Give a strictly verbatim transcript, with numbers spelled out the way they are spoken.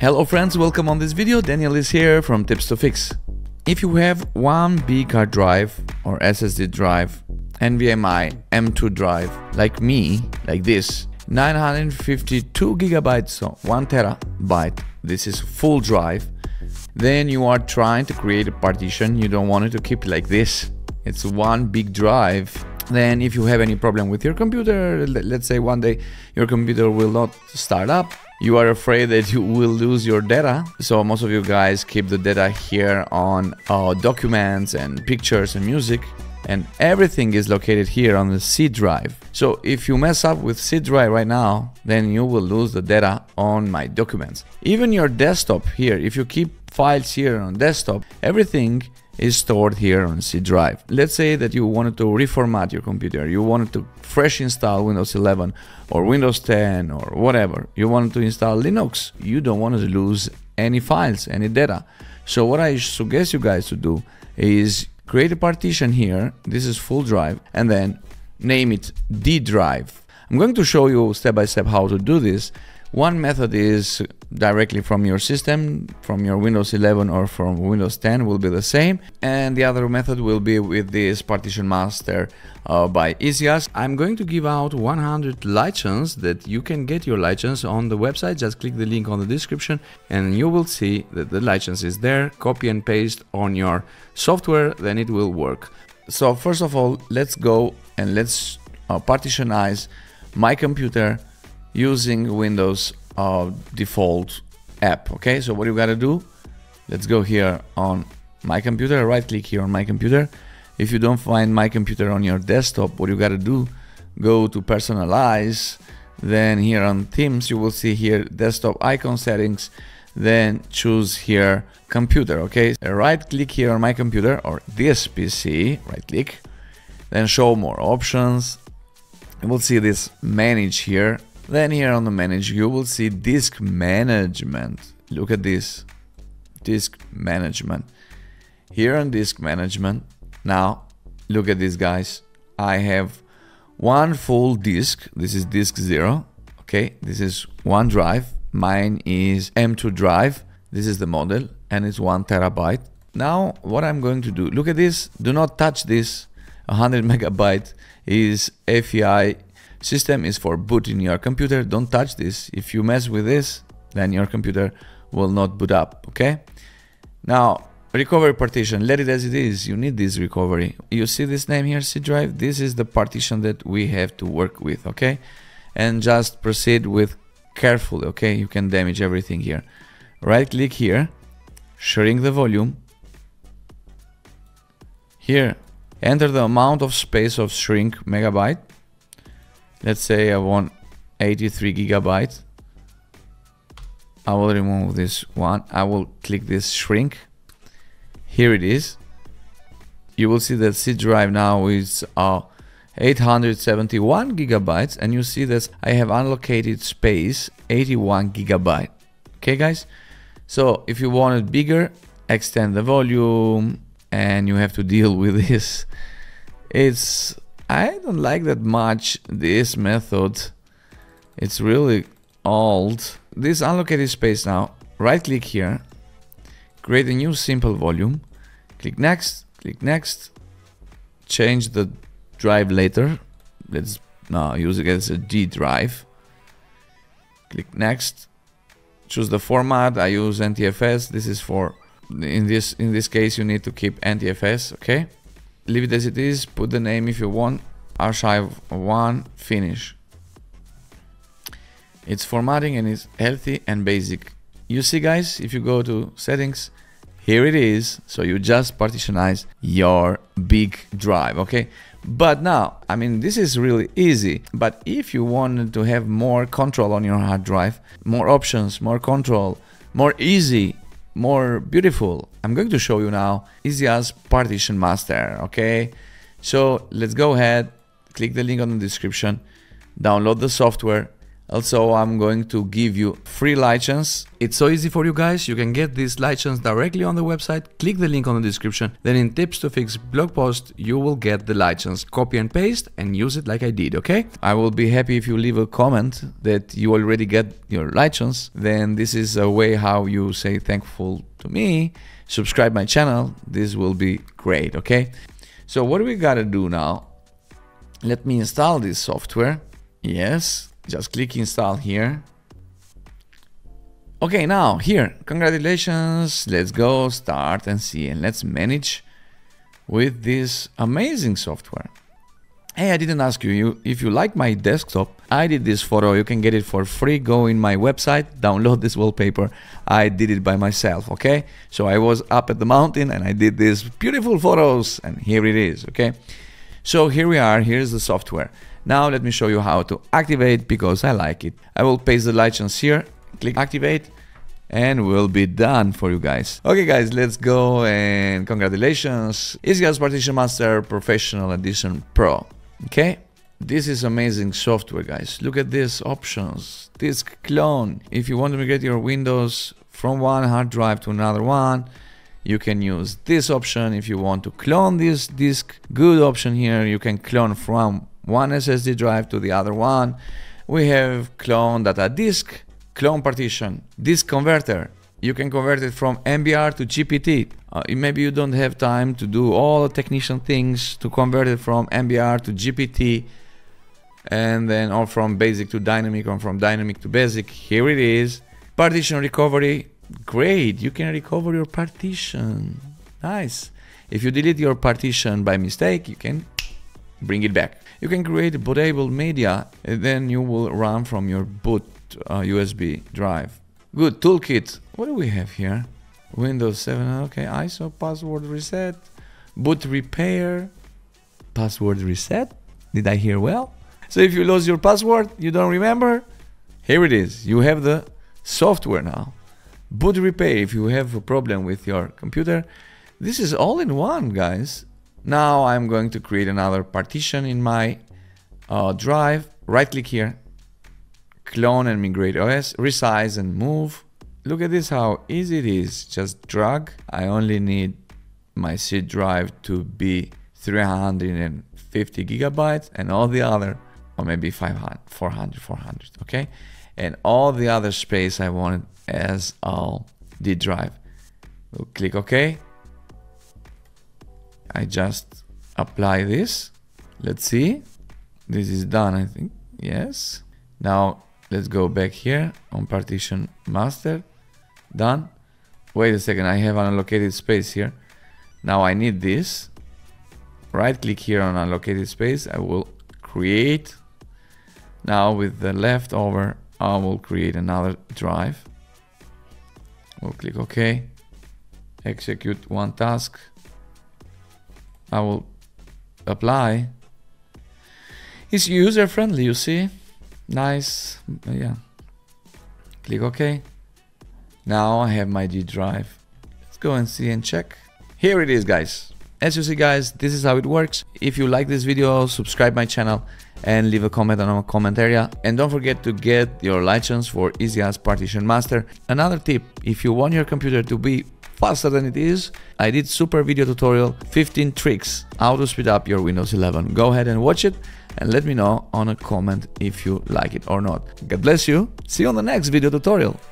Hello friends, welcome on this video. Daniel is here from Tips to Fix. If you have one big hard drive or S S D drive, N V M e M two drive, like me, like this, nine hundred fifty-two gigabytes, so one terabyte, this is full drive, then you are trying to create a partition, you don't want it to keep it like this, it's one big drive. Then if you have any problem with your computer, let's say one day your computer will not start up, you are afraid that you will lose your data. So most of you guys keep the data here on uh, documents and pictures and music, and everything is located here on the C drive. So if you mess up with C drive right now, then you will lose the data on my documents. Even your desktop here, if you keep files here on desktop, everything is stored here on C drive. Let's say that you wanted to reformat your computer, you wanted to fresh install Windows eleven or Windows ten or whatever, you wanted to install Linux, you don't want to lose any files, any data. So what I suggest you guys to do is create a partition here, this is full drive, and then name it D drive. I'm going to show you step by step how to do this. One method is directly from your system, from your Windows eleven or from Windows ten will be the same, and the other method will be with this Partition Master uh, by EaseUS. I'm going to give out one hundred licenses that you can get your license on the website. Just click the link on the description and you will see that the license is there. Copy and paste on your software, then it will work. So first of all, let's go and let's uh, partitionize my computer using Windows uh, default app. Okay, so what you gotta do, let's go here on my computer, right click here on my computer. If you don't find my computer on your desktop, what you gotta do, go to personalize, then here on themes you will see here desktop icon settings, then choose here computer. Okay, right click here on my computer or this P C, right click, then show more options. You will see this manage here. Then here on the manage you will see disk management. Look at this, disk management. Here on disk management, now look at this guys, I have one full disk, this is disk zero, okay, this is one drive, mine is M two drive, this is the model and it's one terabyte. Now what I'm going to do, look at this, do not touch this, one hundred megabyte is F E I system, is for booting your computer, don't touch this. If you mess with this, then your computer will not boot up. Okay, now recovery partition, let it as it is, you need this recovery. You see this name here, C drive, this is the partition that we have to work with. Okay, and just proceed with carefully. Okay, you can damage everything here. Right click here, shrink the volume here, enter the amount of space of shrink megabyte. Let's say I want eighty-three gigabytes. I will remove this one. I will click this shrink. Here it is. You will see that C drive now is uh, eight hundred seventy-one gigabytes, and you see that I have unallocated space eighty-one gigabyte. Okay, guys. So if you want it bigger, extend the volume, and you have to deal with this. It's I don't like that much this method, it's really old. This unallocated space now, right click here, create a new simple volume, click next, click next, change the drive later, let's now use it as a D drive, click next, choose the format, I use N T F S, this is for, in this, in this case you need to keep N T F S, okay? Leave it as it is, put the name if you want, archive one, finish. It's formatting and it's healthy and basic. You see guys, if you go to settings, here it is. So you just partitionize your big drive, okay? But now, I mean, this is really easy, but if you wanted to have more control on your hard drive, more options, more control, more easy, more beautiful, I'm going to show you now EaseUS Partition Master. Okay, so let's go ahead, click the link on the description, download the software, Also, I'm going to give you free license. It's so easy for you guys. You can get this license directly on the website. Click the link on the description. Then in Tips to Fix blog post, you will get the license. Copy and paste and use it like I did, okay? I will be happy if you leave a comment that you already get your license. Then this is a way how you say thankful to me. Subscribe my channel. This will be great, okay? So what do we gotta do now? Let me install this software. Yes. Just click install here. Okay, now here, congratulations. Let's go start and see, and let's manage with this amazing software. Hey, I didn't ask you, you if you like my desktop. I did this photo. You can get it for free. Go in my website, download this wallpaper. I did it by myself, okay? So I was up at the mountain and I did these beautiful photos, and here it is, okay? So here we are. Here's the software. Now let me show you how to activate, because I like it. I will paste the license here, click activate, and we'll be done for you guys. Okay guys, let's go, and congratulations. EaseUS Partition Master Professional Edition Pro. Okay, this is amazing software, guys. Look at these options. Disk clone. If you want to migrate your Windows from one hard drive to another one, you can use this option. If you want to clone this disk, good option here. You can clone from one S S D drive to the other one. We have clone data disk, clone partition, disk converter. You can convert it from M B R to G P T. Uh, maybe you don't have time to do all the technician things to convert it from M B R to G P T, and then or from basic to dynamic, or from dynamic to basic. Here it is. Partition recovery. Great, you can recover your partition. Nice. If you delete your partition by mistake, you can bring it back. You can create bootable media, and then you will run from your boot uh, U S B drive. Good. Toolkit. What do we have here? Windows seven. Okay. I S O password reset. Boot repair. Password reset. Did I hear well? So if you lose your password, you don't remember, here it is. You have the software now. Boot repair. If you have a problem with your computer, this is all in one, guys. Now I'm going to create another partition in my uh, drive. Right click here, clone and migrate O S, resize and move. Look at this, how easy it is. Just drag. I only need my C drive to be three hundred fifty gigabytes, and all the other, or maybe five hundred, four hundred, four hundred, okay? And all the other space I wanted as all D drive. We'll click OK. I just apply this. Let's see. This is done, I think. Yes. Now let's go back here on partition master. Done. Wait a second, I have unallocated space here. Now I need this. Right click here on unallocated space. I will create. Now with the leftover, I will create another drive. We'll click OK. Execute one task. I will apply. It's user friendly, you see. Nice. Yeah. Click OK. Now I have my D drive. Let's go and see and check. Here it is, guys. As you see, guys, this is how it works. If you like this video, subscribe my channel and leave a comment on our comment area. And don't forget to get your license for EaseUS Partition Master. Another tip, if you want your computer to be faster than it is, I did super video tutorial, fifteen tricks how to speed up your Windows eleven. Go ahead and watch it and let me know on a comment if you like it or not. God bless you. See you on the next video tutorial.